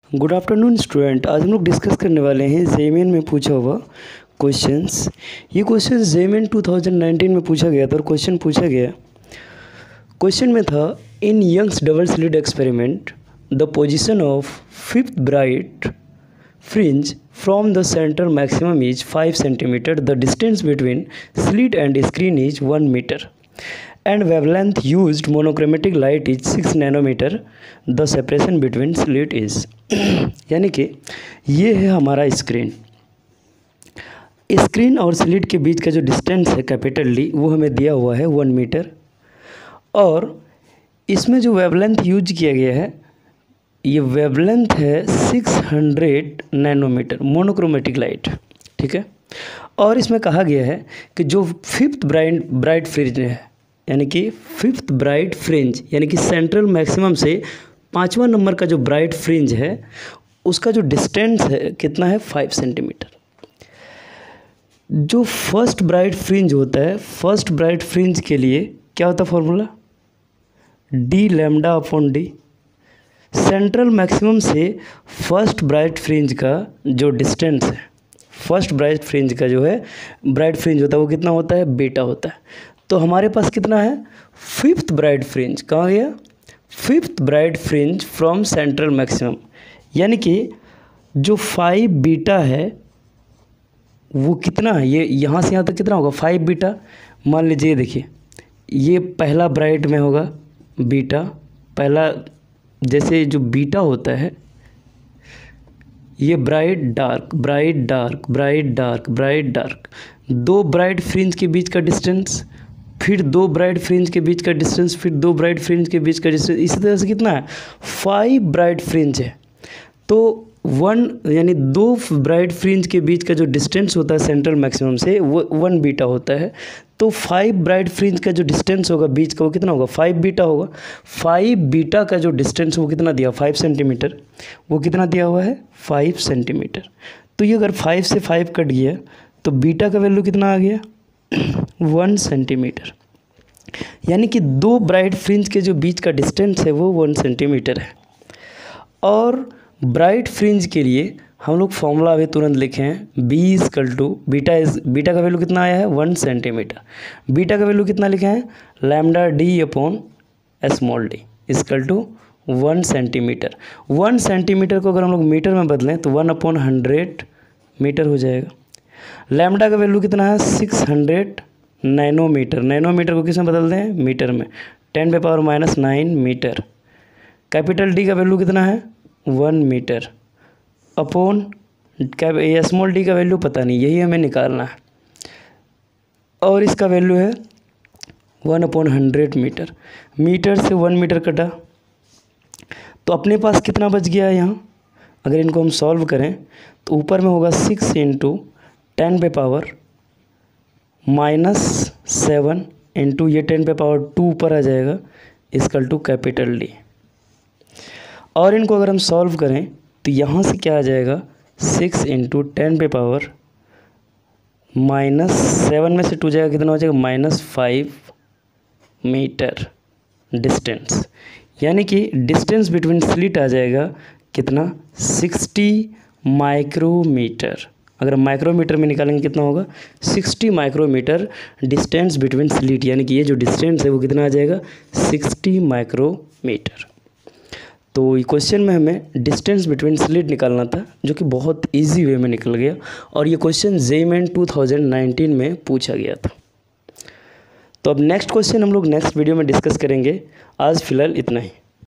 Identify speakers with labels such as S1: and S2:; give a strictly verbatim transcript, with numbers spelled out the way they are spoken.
S1: Good afternoon student. आज हम लोग डिस्कस करने वाले हैं जेईई में पूछा हुआ क्वेश्चंस। ये question JEE two thousand nineteen में पूछा गया था और क्वेश्चन पूछा गया क्वेश्चन में था in Young's double slit experiment the position of fifth bright fringe from the centre maximum is five centimetre, the distance between slit and screen is one metre and wavelength used monochromatic light is six nanometre, the separation between slit is यानी कि ये है हमारा screen screen और slit के बीच का जो डिस्टेंस है कैपिटल डी वो हमें दिया हुआ है वन मीटर और इसमें जो वेवलेंथ यूज किया गया है ये वेवलेंथ है six hundred nanometre monochromatic light. ठीक है, और इसमें कहा गया है कि जो फिफ्थ ब्राइट ब्राइट फ्रिंज है यानी कि फिफ्थ ब्राइट फ्रिंज यानी कि सेंट्रल मैक्सिमम से पाँचवा नंबर का जो ब्राइट फ्रिंज है उसका जो डिस्टेंस है कितना है फाइव सेंटीमीटर। जो फर्स्ट ब्राइट फ्रिंज होता है फर्स्ट ब्राइट फ्रिंज के लिए क्या होता है formula D lambda upon D. Central maximum से फर्स्ट ब्राइट फ्रिंज का जो डिस्टेंस है फर्स्ट ब्राइट फ्रिंज का जो है ब्राइट फ्रिंज होता है वो कितना होता है बीटा होता है। तो हमारे पास कितना है फिफ्थ ब्राइट फ्रिंज कहाँ गया fifth bright fringe from central maximum यानी कि जो फाइव बीटा है वो कितना है ये यहाँ से यहाँ तक कितना होगा फाइव बीटा। मान लीजिए देखिए ये पहला ब्राइट में होगा बीटा पहला जैसे जो बीटा होता है ये bright dark bright dark bright dark bright dark दो ब्राइट फ्रिंज के बीच का डिस्टेंस फिर दो ब्राइट फ्रिंज के बीच का डिस्टेंस फिर दो ब्राइट फ्रिंज के बीच का डिस्टेंस इसी तरह से कितना है फाइव ब्राइट फ्रिंज है तो वन यानी दो ब्राइट फ्रिंज के बीच का जो डिस्टेंस होता है सेंट्रल मैक्सिमम से वो वन बीटा होता है। तो फाइव ब्राइट फ्रिंज का जो डिस्टेंस होगा बीच का वो कितना होगा फाइव बीटा होगा। फाइव बीटा का जो डिस्टेंस वो कितना दिया फाइव सेंटीमीटर वो कितना दिया हुआ है फाइव सेंटीमीटर। तो ये अगर फाइव से फाइव कट गया तो बीटा का वैल्यू कितना आ गया वन सेंटीमीटर यानी कि दो ब्राइट फ्रिंज के जो बीच का डिस्टेंस है वो वन सेंटीमीटर है। और ब्राइट फ्रिंज के लिए हम लोग फॉर्मूला अभी तुरंत लिखे हैं B is equal to beta is beta का वैल्यू कितना आया है वन सेंटीमीटर। बीटा का वैल्यू कितना लिखा है lambda D upon small D is equal to one centimetre. One centimetre को अगर हम लोग मीटर में बदलें तो वन अपॉन हंड्रेड मीटर हो जाएगा। लैम्डा का वैल्यू कितना है सिक्स हंड्रेड नैनोमीटर। नैनोमीटर को किस में बदल दें मीटर में टेन पे power minus nine metre. Capital D का वैल्यू कितना है one metre upon small D का वैल्यू पता नहीं यही हमें निकालना है और इसका वैल्यू है one upon hundred metre. Metre से वन मीटर कटा तो अपने पास कितना बच गया है यहाँ अगर इनको हम सॉल्व करें तो ऊपर में होगा सिक्स इंटू टेन पे पावर माइनस सेवन इंटू ये टेन पे पावर टू ऊपर आ जाएगा इसकल टू कैपिटल डी। और इनको अगर हम सॉल्व करें तो यहाँ से क्या आ जाएगा सिक्स इंटू टेन पे पावर माइनस सेवन में से टू जाएगा कितना हो जाएगा माइनस फाइव मीटर डिस्टेंस यानी कि डिस्टेंस बिटवीन स्लिट आ जाएगा कितना सिक्सटी माइक्रोमीटर। अगर हम माइक्रोमीटर में निकालेंगे कितना होगा sixty micrometre distance between slit यानी कि ये जो डिस्टेंस है वो कितना आ जाएगा सिक्सटी माइक्रोमीटर। तो ये क्वेश्चन में हमें डिस्टेंस बिटवीन स्लिट निकालना था जो कि बहुत इजी वे में निकल गया और ये question JEE two thousand nineteen में पूछा गया था। तो अब नेक्स्ट क्वेश्चन हम लोग नेक्स्ट वीडियो में डिस्कस करेंगे। आज फिलहाल इतना ही।